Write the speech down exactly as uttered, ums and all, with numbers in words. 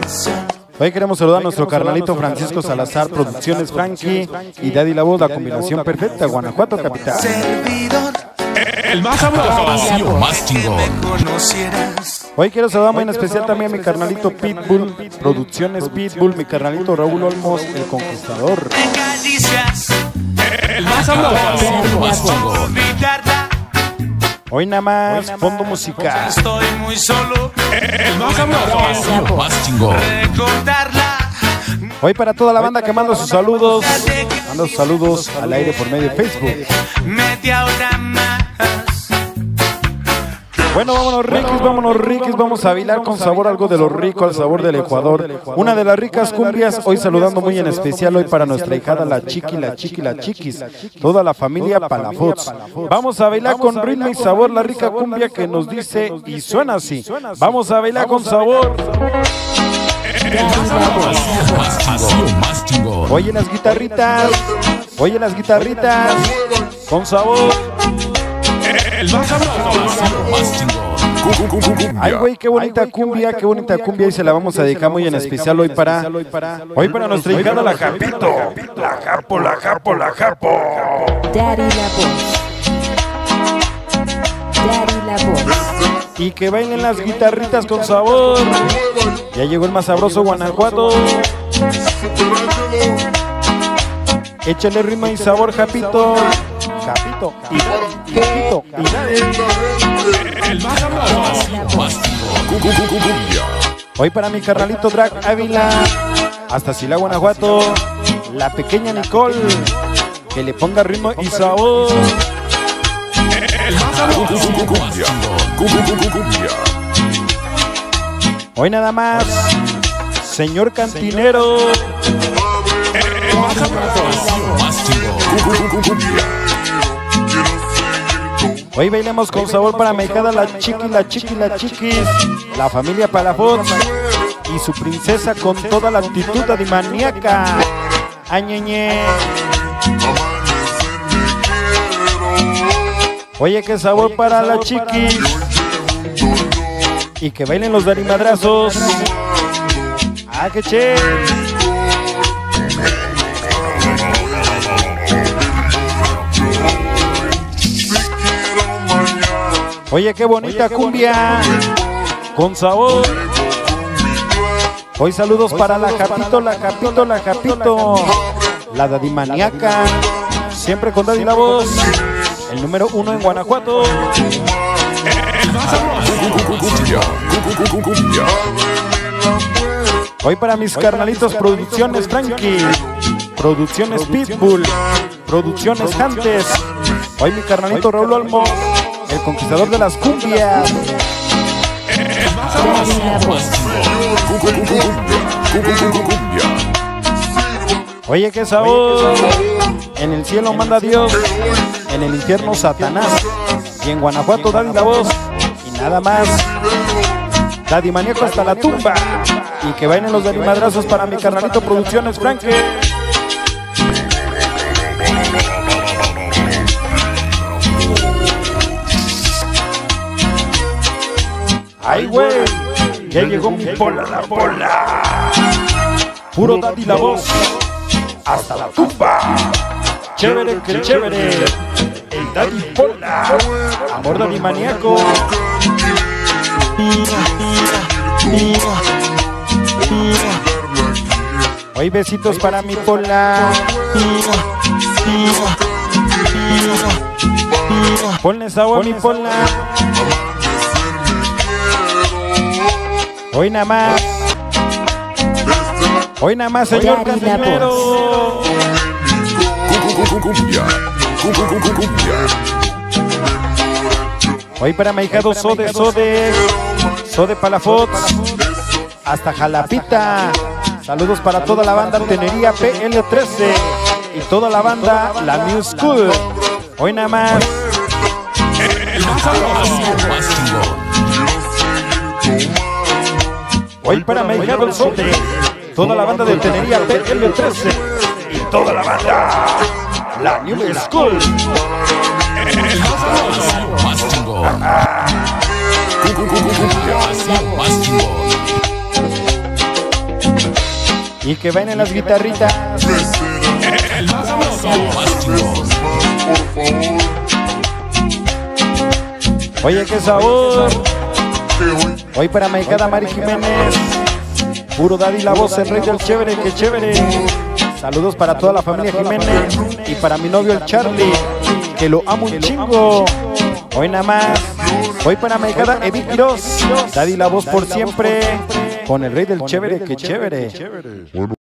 Hoy queremos saludar a nuestro carnalito Francisco Salazar, Producciones Frankie y Daddy La Voz, la combinación perfecta, Guanajuato capital. El más sabroso, más chingón. Hoy quiero saludar muy en especial también a mi carnalito Pitbull, Producciones Pitbull, mi carnalito Raúl Olmos, el conquistador. El más sabroso, más chingón. Hoy nada más, fondo musical. Estoy muy solo. El más sabroso, más chingón. Hoy para toda la banda que manda sus saludos, manda sus saludos al aire por medio de Facebook. Bueno, vámonos riquis, vámonos riquis, vamos a bailar con sabor, algo de lo rico, al sabor del Ecuador. Una de las ricas cumbias, hoy saludando muy en especial hoy para nuestra hijada, la Chiqui, la Chiqui, la Chiquis, toda la familia Palafox. Vamos a bailar con ritmo y sabor la rica cumbia que nos dice y suena así. Vamos a bailar con sabor. Más chingón, más chingón. Oye las guitarritas, oye las guitarritas, con sabor. El más sabroso, más chingón. Ay, güey, qué bonita cumbia, qué bonita cumbia. Y se la vamos a dedicar muy en especial hoy para hoy para nuestra hijada, la Japito. La Japo, la Japo, la Japo. Daddy La Voz. Daddy La Voz. Y que bailen las guitarritas con sabor. Ya llegó el más sabroso Guanajuato. Échale ritmo y sabor, Japito. Japito, y Japito, y El más sabroso, más chingón. hoy para mi carnalito Drag Ávila, hasta Sila, Guanajuato, la pequeña Nicole, que le ponga ritmo y sabor. El más sabroso, más chingón. Hoy nada más, señor cantinero. El más sabroso, más chingón. Hoy bailemos con sabor para mi hijada, la Chiqui, la Chiqui, la Chiquis, la familia Palafox y su princesa con toda la actitud de maníaca. Añeñe. Oye, qué sabor para la Chiqui. Y que bailen los darimadrazos. Ah, qué che. Oye, qué bonita cumbia, con sabor. Hoy saludos para la Japito, la Japito, la Japito, la Daddy Maniaca, siempre con Daddy La Voz, el número uno en Guanajuato. El más sabroso, Hoy para mis carnalitos Producciones Frankie, Producciones Pitbull, Producciones Hantes. Hoy mi carnalito Raúl Olmos, el conquistador de las cumbias. el más sabroso, más chingón. Oye, qué sabor. En el cielo manda Dios, en el infierno Satanás, y en Guanajuato Daddy La Voz, y nada más. Daddy Maníaco hasta la tumba. Y que bailen los darimadrazos para mi carnalito Producciones Frankie. Ay, güey, ya llegó mi pola, la pola. Puro Daddy La Voz, hasta la tumba. Chévere, que chévere. El Daddy Pola, amor Daddy Maníaco. Hoy besitos para mi pola. Ponle sabor a mi pola. Hoy nada más, hoy nada más, señor cantinero. Hoy para mi hijado Sode, Sode, Sode Palafox, hasta Jalapita. Saludos para toda la banda Tenería P L trece y toda la banda La New School. Hoy nada más. El más sabroso, más chingón. Hoy para mi hijado el Sode, toda la banda de Tenería P L trece y toda la banda La New School. El más sabroso, más chingón. Más chingón. Y que vayan en las guitarritas. El más sabroso, más chingón. Oye, qué sabor. Hoy para Maicada Mari Jiménez. Puro Daddy la voz, el rey del chévere, qué chévere. Saludos para toda la familia Jiménez. Y para mi novio el Charlie, que lo amo un chingo. Hoy nada más. Hoy para Maicada Evi Quiroz. Daddy la voz por siempre. Con el rey del chévere, qué chévere.